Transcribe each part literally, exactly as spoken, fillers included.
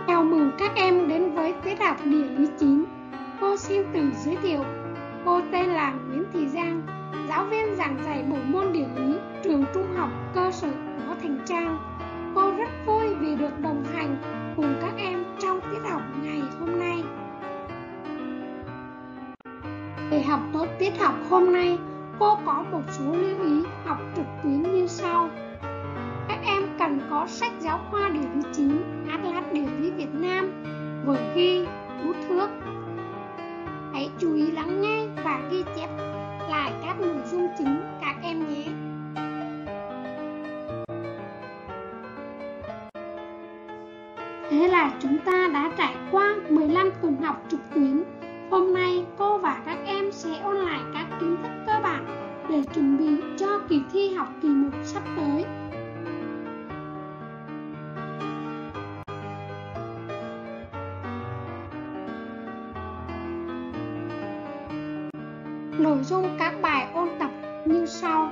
Chào mừng các em đến với tiết học địa lý chín. Cô xin tự giới thiệu. Cô tên là Nguyễn Thị Giang, giáo viên giảng dạy bộ môn địa lý trường trung học cơ sở Võ Thành Trang. Cô rất vui vì được đồng hành cùng các em trong tiết học ngày hôm nay. Để học tốt tiết học hôm nay, cô có một số lưu ý học trực tuyến như sau. Các em cần có sách giáo khoa địa lý chín, Atlas địa lý Việt Nam, vở ghi, bút thước. Hãy chú ý lắng nghe và ghi chép lại các nội dung chính các em nhé. Thế là chúng ta đã trải qua mười lăm tuần học trực tuyến. Hôm nay cô và các em sẽ ôn lại các kiến thức cơ bản để chuẩn bị cho kỳ thi học kỳ một sắp tới. Nội dung các bài ôn tập như sau.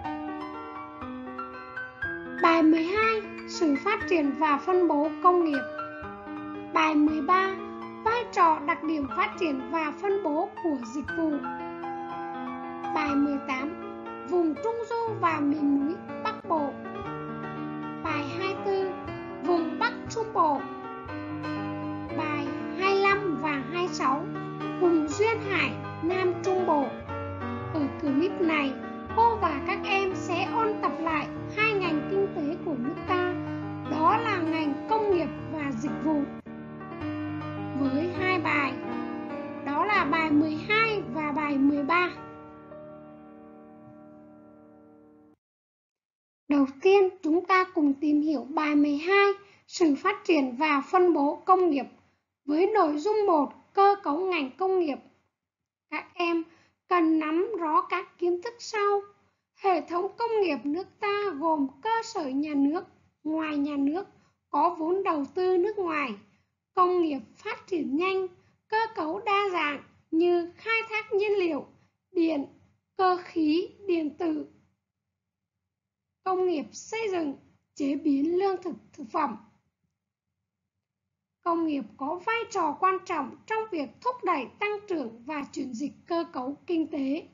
Bài mười hai, sự phát triển và phân bố công nghiệp. Bài mười ba, vai trò, đặc điểm phát triển và phân bố của dịch vụ. Bài mười tám, vùng Trung Du và miền núi Bắc Bộ. Bài hai mươi tư, vùng Bắc Trung Bộ. Bài hai mươi lăm và hai mươi sáu, vùng Duyên Hải Nam Trung Bộ. Ở clip này, cô và các em sẽ ôn tập lại hai ngành kinh tế của nước ta, đó là ngành công nghiệp và dịch vụ. Với hai bài, đó là bài mười hai và bài mười ba. Đầu tiên, chúng ta cùng tìm hiểu bài mười hai, sự phát triển và phân bố công nghiệp, với nội dung một, cơ cấu ngành công nghiệp. Các em cần nắm rõ các kiến thức sau. Hệ thống công nghiệp nước ta gồm cơ sở nhà nước, ngoài nhà nước, có vốn đầu tư nước ngoài, công nghiệp phát triển nhanh, cơ cấu đa dạng như khai thác nhiên liệu, điện, cơ khí, điện tử, công nghiệp xây dựng, chế biến lương thực thực phẩm. Công nghiệp có vai trò quan trọng trong việc thúc đẩy tăng trưởng và chuyển dịch cơ cấu kinh tế.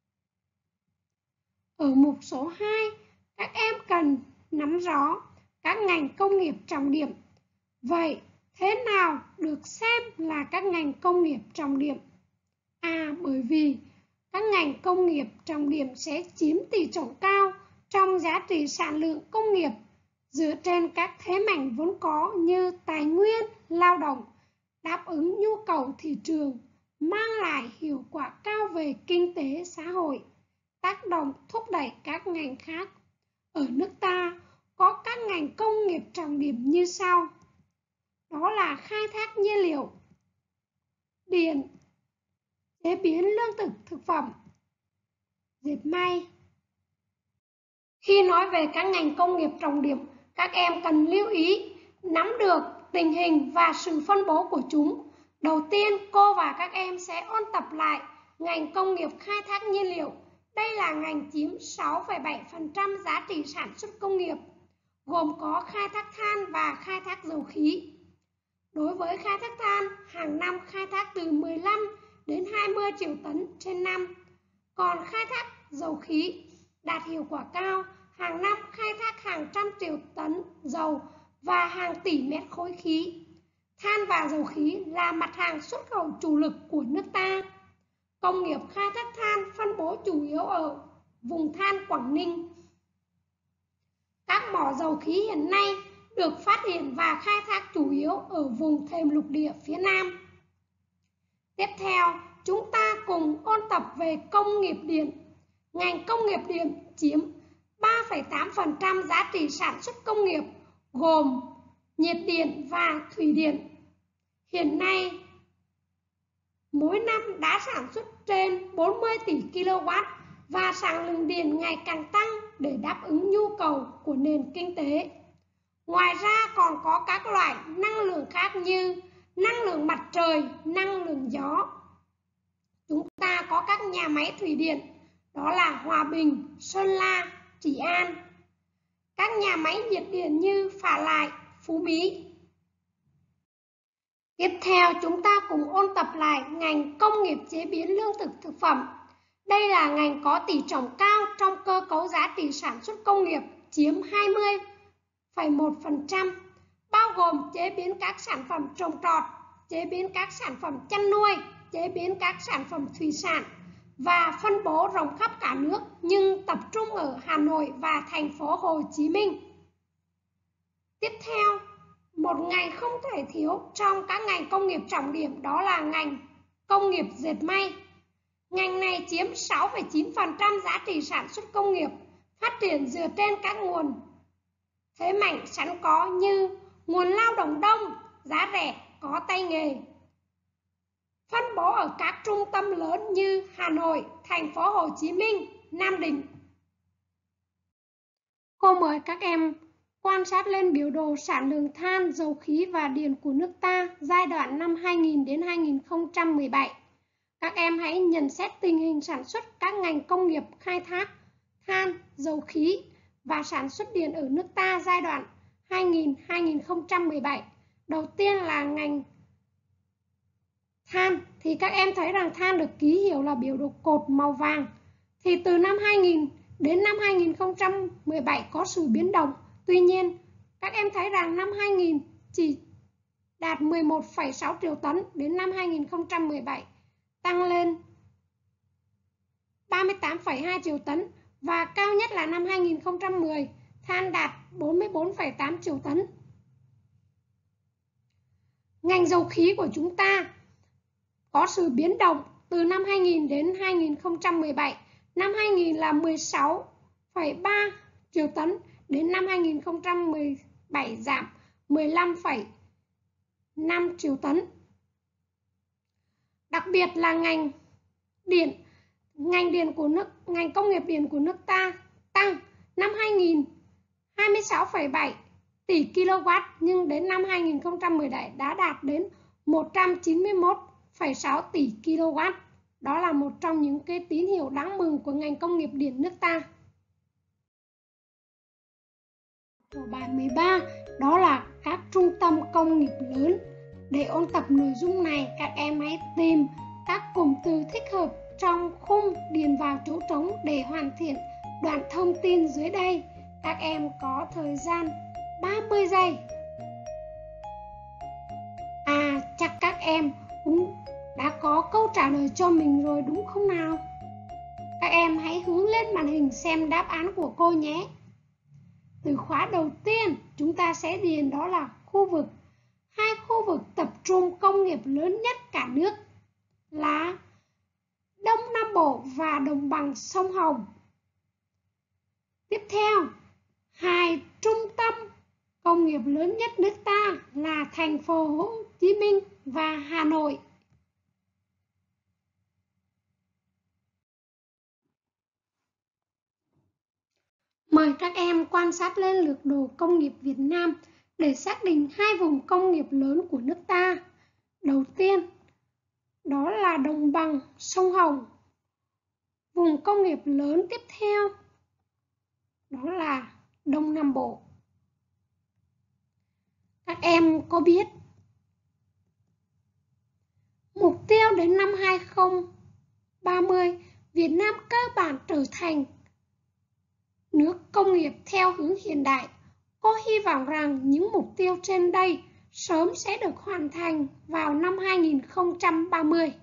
Ở mục số hai, các em cần nắm rõ các ngành công nghiệp trọng điểm. Vậy, thế nào được xem là các ngành công nghiệp trọng điểm? À, bởi vì các ngành công nghiệp trọng điểm sẽ chiếm tỷ trọng cao trong giá trị sản lượng công nghiệp dựa trên các thế mạnh vốn có như tài nguyên, lao động, đáp ứng nhu cầu thị trường, mang lại hiệu quả cao về kinh tế xã hội, tác động thúc đẩy các ngành khác. Ở nước ta có các ngành công nghiệp trọng điểm như sau. Đó là khai thác nhiên liệu, điện, chế biến lương thực thực phẩm, dệt may. Khi nói về các ngành công nghiệp trọng điểm, các em cần lưu ý nắm được tình hình và sự phân bố của chúng. Đầu tiên, cô và các em sẽ ôn tập lại ngành công nghiệp khai thác nhiên liệu. Đây là ngành chiếm sáu phẩy bảy phần trăm giá trị sản xuất công nghiệp, gồm có khai thác than và khai thác dầu khí. Đối với khai thác than, hàng năm khai thác từ mười lăm đến hai mươi triệu tấn trên năm. Còn khai thác dầu khí đạt hiệu quả cao, hàng năm khai thác hàng trăm triệu tấn dầu và hàng tỷ mét khối khí. Than và dầu khí là mặt hàng xuất khẩu chủ lực của nước ta. Công nghiệp khai thác than phân bố chủ yếu ở vùng than Quảng Ninh. Các mỏ dầu khí hiện nay được phát hiện và khai thác chủ yếu ở vùng thềm lục địa phía Nam. Tiếp theo, chúng ta cùng ôn tập về công nghiệp điện. Ngành công nghiệp điện chiếm ba phẩy tám phần trăm giá trị sản xuất công nghiệp, gồm nhiệt điện và thủy điện. Hiện nay, mỗi năm đã sản xuất trên bốn mươi tỷ ki lô oát và sản lượng điện ngày càng tăng để đáp ứng nhu cầu của nền kinh tế. Ngoài ra còn có các loại năng lượng khác như năng lượng mặt trời, năng lượng gió. Chúng ta có các nhà máy thủy điện, đó là Hòa Bình, Sơn La, Trị An. Các nhà máy nhiệt điện như Phả Lại, Phú Mỹ. Tiếp theo, chúng ta cùng ôn tập lại ngành công nghiệp chế biến lương thực thực phẩm. Đây là ngành có tỷ trọng cao trong cơ cấu giá trị sản xuất công nghiệp, chiếm hai mươi phẩy một phần trăm, bao gồm chế biến các sản phẩm trồng trọt, chế biến các sản phẩm chăn nuôi, chế biến các sản phẩm thủy sản và phân bố rộng khắp cả nước nhưng tập trung ở Hà Nội và thành phố Hồ Chí Minh. Tiếp theo, một ngành không thể thiếu trong các ngành công nghiệp trọng điểm đó là ngành công nghiệp dệt may. Ngành này chiếm sáu phẩy chín phần trăm giá trị sản xuất công nghiệp, phát triển dựa trên các nguồn thế mạnh sẵn có như nguồn lao động đông, giá rẻ, có tay nghề. Phân bố ở các trung tâm lớn như Hà Nội, thành phố Hồ Chí Minh, Nam Định. Cô mời các em quan sát lên biểu đồ sản lượng than, dầu khí và điện của nước ta giai đoạn năm hai nghìn đến hai nghìn không trăm mười bảy. Các em hãy nhận xét tình hình sản xuất các ngành công nghiệp khai thác than, dầu khí và sản xuất điện ở nước ta giai đoạn hai nghìn đến hai nghìn không trăm mười bảy. Đầu tiên là ngành than, thì các em thấy rằng than được ký hiệu là biểu đồ cột màu vàng. Thì từ năm hai nghìn đến năm hai nghìn không trăm mười bảy có sự biến động. Tuy nhiên, các em thấy rằng năm hai nghìn chỉ đạt mười một phẩy sáu triệu tấn, đến năm hai nghìn không trăm mười bảy tăng lên ba mươi tám phẩy hai triệu tấn và cao nhất là năm hai nghìn không trăm mười, than đạt bốn mươi bốn phẩy tám triệu tấn. Ngành dầu khí của chúng ta có sự biến động từ năm hai nghìn đến hai nghìn không trăm mười bảy. Năm hai nghìn là mười sáu phẩy ba triệu tấn, đến năm hai nghìn không trăm mười bảy giảm mười lăm phẩy năm triệu tấn. Đặc biệt là ngành điện, ngành điện của nước, ngành công nghiệp điện của nước ta tăng năm hai nghìn hai mươi sáu phẩy bảy tỷ ki lô oát, nhưng đến năm hai nghìn không trăm mười bảy đã đạt đến một trăm chín mươi mốt phẩy sáu tỷ ki lô oát. Đó là một trong những cái tín hiệu đáng mừng của ngành công nghiệp điện nước ta. Của bài mười ba đó là các trung tâm công nghiệp lớn. Để ôn tập nội dung này, các em hãy tìm các cụm từ thích hợp trong khung điền vào chỗ trống để hoàn thiện đoạn thông tin dưới đây. Các em có thời gian ba mươi giây. À, chắc các em cũng đã có câu trả lời cho mình rồi đúng không nào? Các em hãy hướng lên màn hình xem đáp án của cô nhé. Từ khóa đầu tiên chúng ta sẽ điền đó là khu vực. Hai khu vực tập trung công nghiệp lớn nhất cả nước là Đông Nam Bộ và đồng bằng sông Hồng. Tiếp theo, hai trung tâm công nghiệp lớn nhất nước ta là thành phố Hồ Chí Minh và Hà Nội. Mời các em quan sát lên lược đồ công nghiệp Việt Nam để xác định hai vùng công nghiệp lớn của nước ta. Đầu tiên, đó là đồng bằng sông Hồng. Vùng công nghiệp lớn tiếp theo, đó là Đông Nam Bộ. Các em có biết mục tiêu đến năm hai nghìn không trăm ba mươi, Việt Nam cơ bản trở thành nước công nghiệp theo hướng hiện đại. Cô hy vọng rằng những mục tiêu trên đây sớm sẽ được hoàn thành vào năm hai nghìn không trăm ba mươi.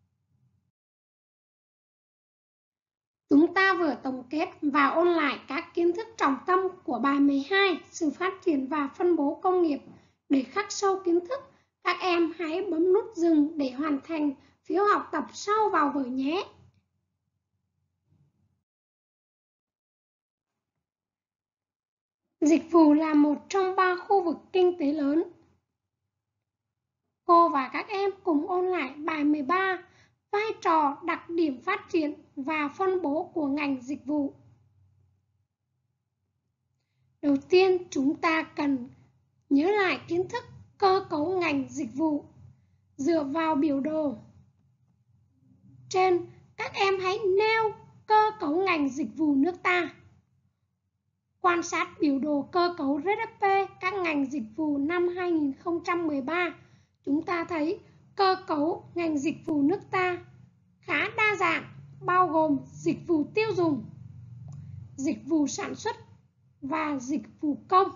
Chúng ta vừa tổng kết và ôn lại các kiến thức trọng tâm của bài mười hai, sự phát triển và phân bố công nghiệp. Để khắc sâu kiến thức, các em hãy bấm nút dừng để hoàn thành phiếu học tập sau vào vở nhé. Dịch vụ là một trong ba khu vực kinh tế lớn. Cô và các em cùng ôn lại bài mười ba, vai trò, đặc điểm phát triển và phân bố của ngành dịch vụ. Đầu tiên, chúng ta cần nhớ lại kiến thức cơ cấu ngành dịch vụ. Dựa vào biểu đồ trên, các em hãy nêu cơ cấu ngành dịch vụ nước ta. Quan sát biểu đồ cơ cấu giê đê pê các ngành dịch vụ năm hai nghìn không trăm mười ba, chúng ta thấy cơ cấu ngành dịch vụ nước ta khá đa dạng, bao gồm dịch vụ tiêu dùng, dịch vụ sản xuất và dịch vụ công.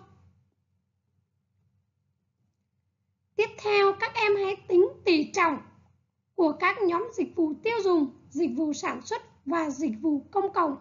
Tiếp theo, các em hãy tính tỷ trọng của các nhóm dịch vụ tiêu dùng, dịch vụ sản xuất và dịch vụ công cộng.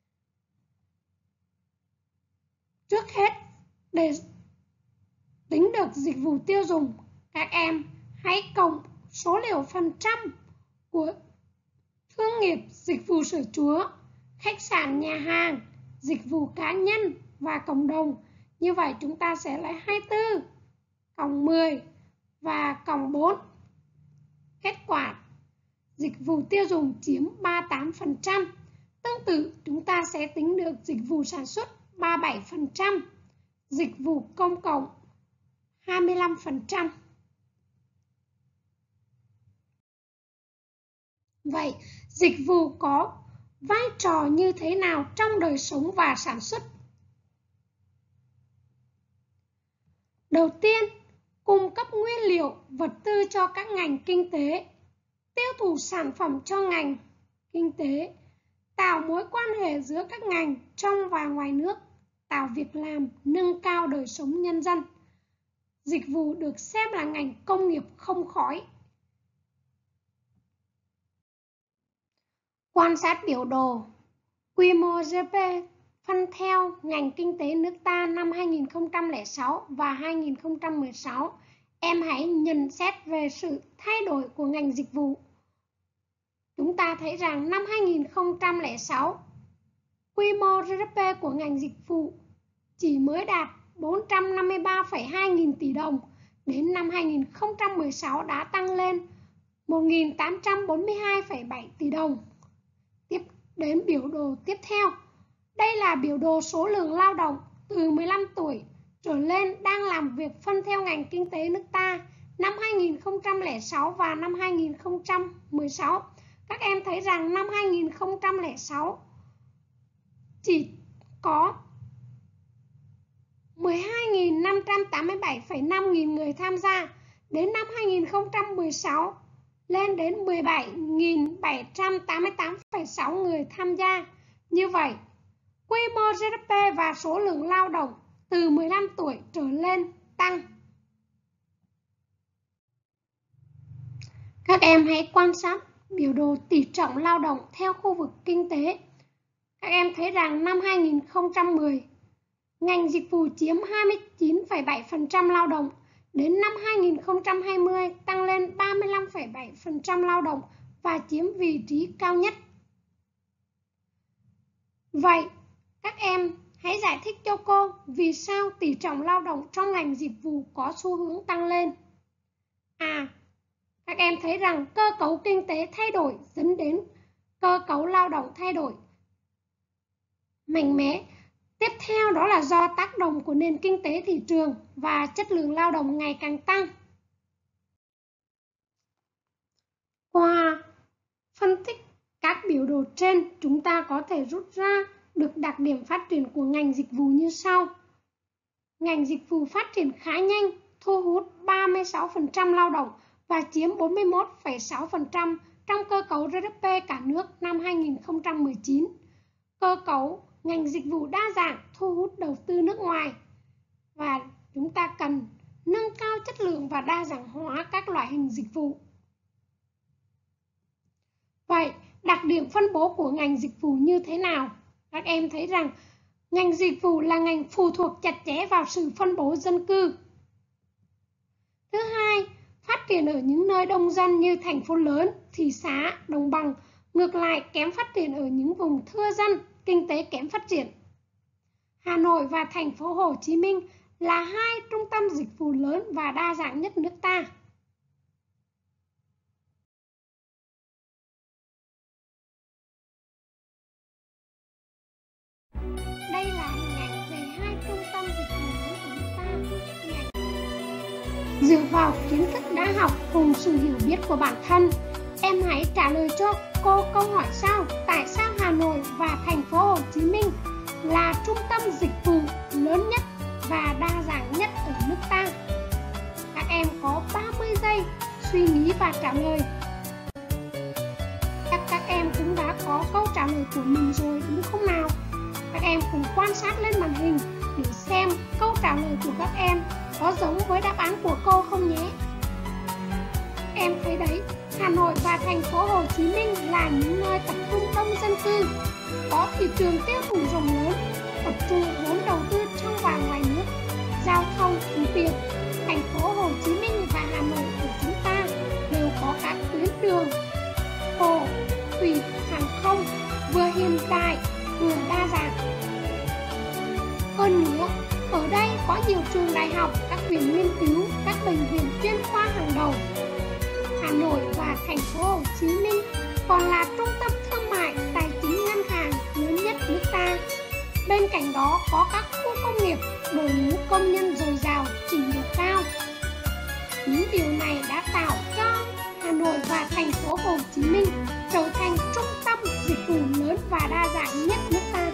Trước hết, để tính được dịch vụ tiêu dùng, các em hãy cộng số liệu phần trăm của thương nghiệp dịch vụ sửa chữa, khách sạn, nhà hàng, dịch vụ cá nhân và cộng đồng. Như vậy chúng ta sẽ lấy hai mươi tư cộng mười và cộng bốn. Kết quả, dịch vụ tiêu dùng chiếm ba mươi tám phần trăm. Tương tự, chúng ta sẽ tính được dịch vụ sản xuất ba mươi bảy phần trăm, dịch vụ công cộng hai mươi lăm phần trăm. Vậy, dịch vụ có vai trò như thế nào trong đời sống và sản xuất? Đầu tiên, cung cấp nguyên liệu, vật tư cho các ngành kinh tế, tiêu thụ sản phẩm cho ngành kinh tế, tạo mối quan hệ giữa các ngành trong và ngoài nước, tạo việc làm, nâng cao đời sống nhân dân. Dịch vụ được xem là ngành công nghiệp không khói. Quan sát biểu đồ quy mô giê đê pê phân theo ngành kinh tế nước ta năm hai nghìn không trăm lẻ sáu và hai nghìn không trăm mười sáu. Em hãy nhận xét về sự thay đổi của ngành dịch vụ. Chúng ta thấy rằng năm hai nghìn không trăm lẻ sáu, quy mô giê đê pê của ngành dịch vụ chỉ mới đạt bốn trăm năm mươi ba phẩy hai nghìn tỷ đồng. Đến năm hai nghìn không trăm mười sáu đã tăng lên một nghìn tám trăm bốn mươi hai phẩy bảy tỷ đồng. Tiếp đến biểu đồ tiếp theo. Đây là biểu đồ số lượng lao động từ mười lăm tuổi trở lên đang làm việc phân theo ngành kinh tế nước ta năm hai nghìn không trăm lẻ sáu và năm hai nghìn không trăm mười sáu. Các em thấy rằng năm hai nghìn không trăm lẻ sáu chỉ có mười hai nghìn năm trăm tám mươi bảy phẩy năm nghìn người tham gia. Đến năm hai nghìn không trăm mười sáu lên đến mười bảy nghìn bảy trăm tám mươi tám phẩy sáu người tham gia. Như vậy, quy mô giê đê pê và số lượng lao động từ mười lăm tuổi trở lên tăng. Các em hãy quan sát biểu đồ tỷ trọng lao động theo khu vực kinh tế. Các em thấy rằng năm hai nghìn không trăm mười, ngành dịch vụ chiếm hai mươi chín phẩy bảy phần trăm lao động. Đến năm hai nghìn không trăm hai mươi tăng lên ba mươi lăm phẩy bảy phần trăm lao động và chiếm vị trí cao nhất. Vậy, các em hãy giải thích cho cô vì sao tỷ trọng lao động trong ngành dịch vụ có xu hướng tăng lên. À, các em thấy rằng cơ cấu kinh tế thay đổi dẫn đến cơ cấu lao động thay đổi mạnh mẽ. Tiếp theo đó là do tác động của nền kinh tế thị trường và chất lượng lao động ngày càng tăng. Qua phân tích các biểu đồ trên, chúng ta có thể rút ra được đặc điểm phát triển của ngành dịch vụ như sau. Ngành dịch vụ phát triển khá nhanh, thu hút ba mươi sáu phần trăm lao động và chiếm bốn mươi mốt phẩy sáu phần trăm trong cơ cấu giê đê pê cả nước năm hai nghìn không trăm mười chín. Cơ cấu ngành dịch vụ đa dạng, thu hút đầu tư nước ngoài và chúng ta cần nâng cao chất lượng và đa dạng hóa các loại hình dịch vụ. Vậy, đặc điểm phân bố của ngành dịch vụ như thế nào? Các em thấy rằng ngành dịch vụ là ngành phụ thuộc chặt chẽ vào sự phân bố dân cư. Thứ hai, phát triển ở những nơi đông dân như thành phố lớn, thị xã, đồng bằng, ngược lại kém phát triển ở những vùng thưa dân, kinh tế kém phát triển. Hà Nội và thành phố Hồ Chí Minh là hai trung tâm dịch vụ lớn và đa dạng nhất nước ta. Đây là hình ảnh về hai trung tâm dịch vụ lớn của nước ta. Ngành... Dựa vào kiến thức đã học cùng sự hiểu biết của bản thân, em hãy trả lời cho cô câu hỏi sau: tại sao Hà Nội và thành phố Hồ Chí Minh là trung tâm dịch vụ lớn nhất và đa dạng nhất ở nước ta? Các em có ba mươi giây suy nghĩ và trả lời. Chắc các em cũng đã có câu trả lời của mình rồi đúng không nào? Các em cùng quan sát lên màn hình để xem câu trả lời của các em có giống với đáp án của cô không nhé. Em thấy đấy, Hà Nội và thành phố Hồ Chí Minh là những nơi tập trung đông dân cư, có thị trường tiêu thụ rộng lớn, tập trung vốn đầu tư trong và ngoài nước, giao thông thuận tiện. Thành phố Hồ Chí Minh và Hà Nội của chúng ta đều có các tuyến đường, hồ, thủy, hàng không vừa hiện đại vừa đa dạng. Hơn nữa, ở đây có nhiều trường đại học, các viện nghiên cứu, các bệnh viện chuyên khoa hàng đầu. Hà Nội và thành phố Hồ Chí Minh còn là trung tâm thương mại, tài chính, ngân hàng lớn nhất nước ta. Bên cạnh đó có các khu công nghiệp, đội ngũ công nhân dồi dào, trình độ cao. Những điều này đã tạo cho Hà Nội và thành phố Hồ Chí Minh trở thành trung tâm dịch vụ lớn và đa dạng nhất nước ta.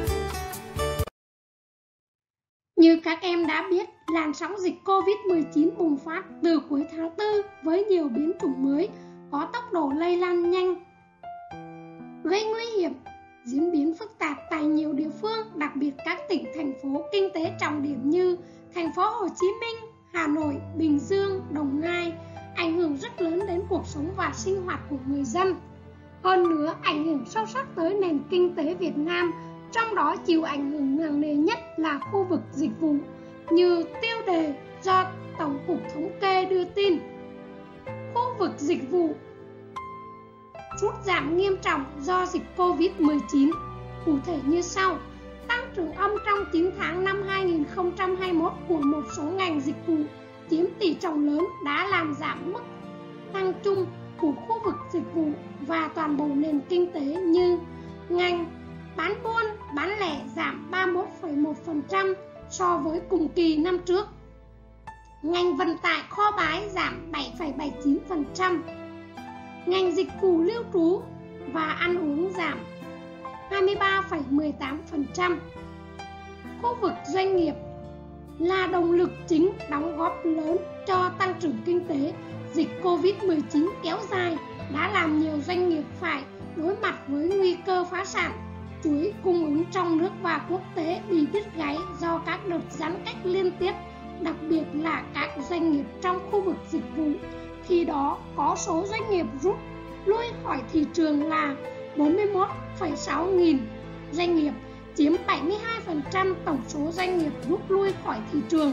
Như các em đã biết, làn sóng dịch Covid mười chín bùng phát từ cuối tháng tư với nhiều biến chủng mới có tốc độ lây lan nhanh, gây nguy hiểm, diễn biến phức tạp tại nhiều địa phương, đặc biệt các tỉnh, thành phố kinh tế trọng điểm như thành phố Hồ Chí Minh, Hà Nội, Bình Dương, Đồng Nai, ảnh hưởng rất lớn đến cuộc sống và sinh hoạt của người dân. Hơn nữa, ảnh hưởng sâu sắc tới nền kinh tế Việt Nam, trong đó chịu ảnh hưởng nặng nề nhất là khu vực dịch vụ, như tiêu đề do Tổng cục Thống kê đưa tin. Khu vực dịch vụ sút giảm nghiêm trọng do dịch Covid mười chín, cụ thể như sau: tăng trưởng âm trong chín tháng năm hai nghìn không trăm hai mươi mốt của một số ngành dịch vụ chiếm tỷ trọng lớn đã làm giảm mức tăng chung của khu vực dịch vụ và toàn bộ nền kinh tế, như ngành bán buôn, bán lẻ giảm ba mươi mốt phẩy một phần trăm so với cùng kỳ năm trước. Ngành vận tải kho bãi giảm bảy phẩy bảy mươi chín phần trăm. Ngành dịch vụ lưu trú và ăn uống giảm hai mươi ba phẩy mười tám phần trăm. Khu vực doanh nghiệp là động lực chính đóng góp lớn cho tăng trưởng kinh tế. Dịch Covid mười chín kéo dài đã làm nhiều doanh nghiệp phải đối mặt với nguy cơ phá sản. Chuỗi cung ứng trong nước và quốc tế bị đứt gãy do các đợt giãn cách liên tiếp, đặc biệt là các doanh nghiệp trong khu vực dịch vụ. Khi đó, có số doanh nghiệp rút lui khỏi thị trường là bốn mươi mốt phẩy sáu nghìn doanh nghiệp, chiếm bảy mươi hai phần trăm tổng số doanh nghiệp rút lui khỏi thị trường.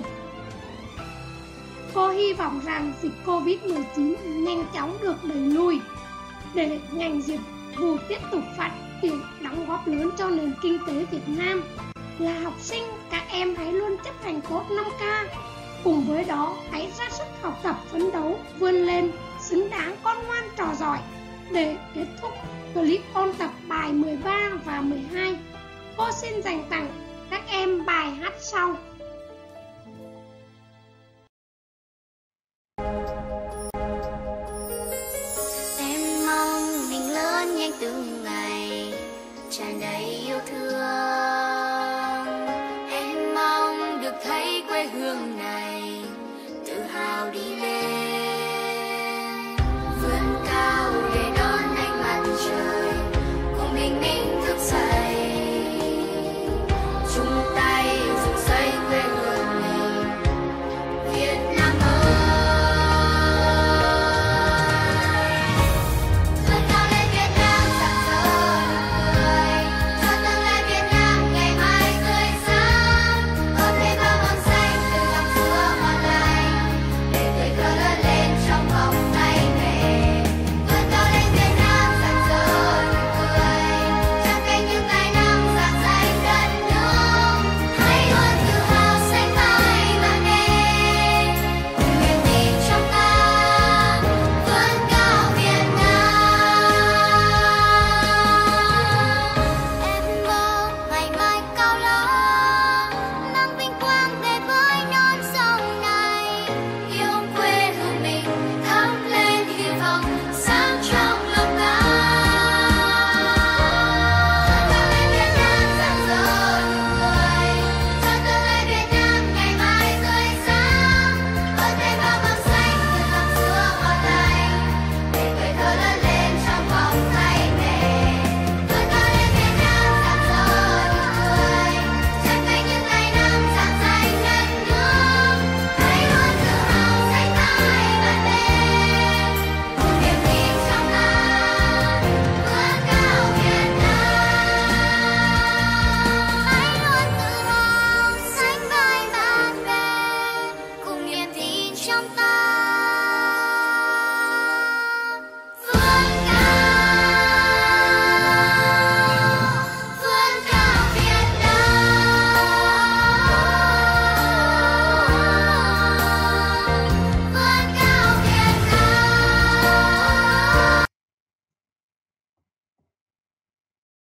Cô hy vọng rằng dịch Covid mười chín nhanh chóng được đẩy lùi để ngành dịch vụ tiếp tục phát triển, đóng góp lớn cho nền kinh tế Việt Nam. Là học sinh, các em hãy luôn chấp hành tốt năm K. Cùng với đó, hãy ra sức học tập, phấn đấu, vươn lên, xứng đáng con ngoan trò giỏi. Để kết thúc clip ôn tập bài mười ba và mười hai, cô xin dành tặng các em bài hát sau. Em mong mình lớn nhanh từng ngày, tràn đầy yêu thương. Em mong được thấy quê hương này tự hào đi lên.